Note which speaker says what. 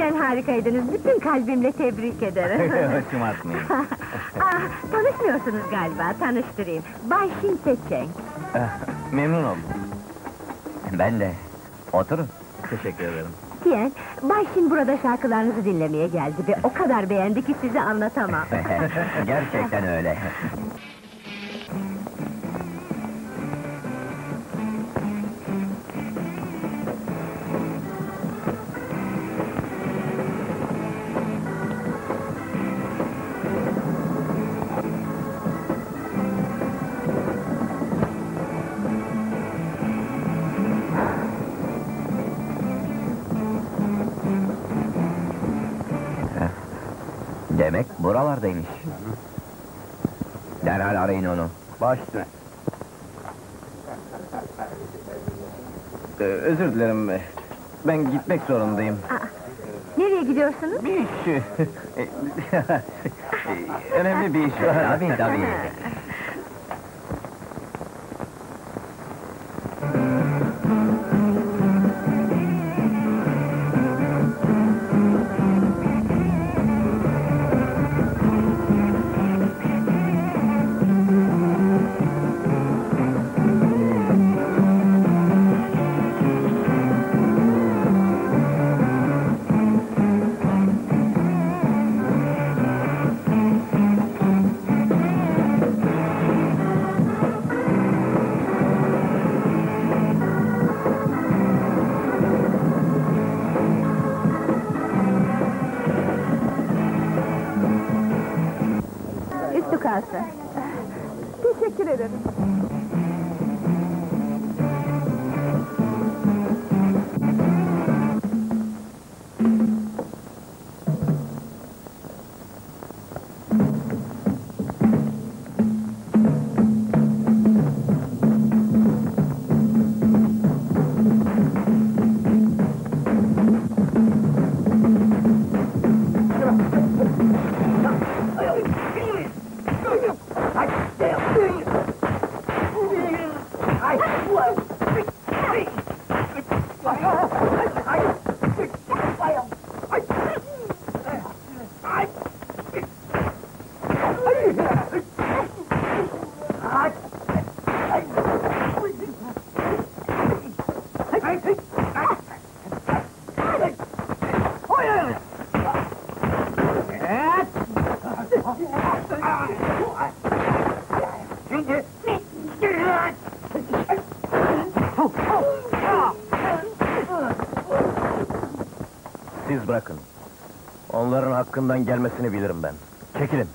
Speaker 1: Gerçekten harikaydınız, bütün kalbimle tebrik ederim.
Speaker 2: Şımartmayın.
Speaker 1: Tanışmıyorsunuz galiba, tanıştırayım. Bay Xiong.
Speaker 2: Memnun oldum.
Speaker 3: Ben de. Oturun.
Speaker 2: Teşekkür ederim.
Speaker 1: Tien, Bay Xin burada şarkılarınızı dinlemeye geldi ve o kadar beğendi ki size anlatamam.
Speaker 3: Gerçekten öyle. Demek buralardaymış. Derhal arayın onu.
Speaker 2: Baş üstüne. Özür dilerim. Ben gitmek zorundayım.
Speaker 1: Nereye gidiyorsunuz?
Speaker 2: Bir iş... Önemli bir iş var.
Speaker 3: Tabii.
Speaker 1: Üstü kalsın. Teşekkür ederim.
Speaker 2: Siz bırakın. Onların hakkından gelmesini bilirim ben. Çekilin.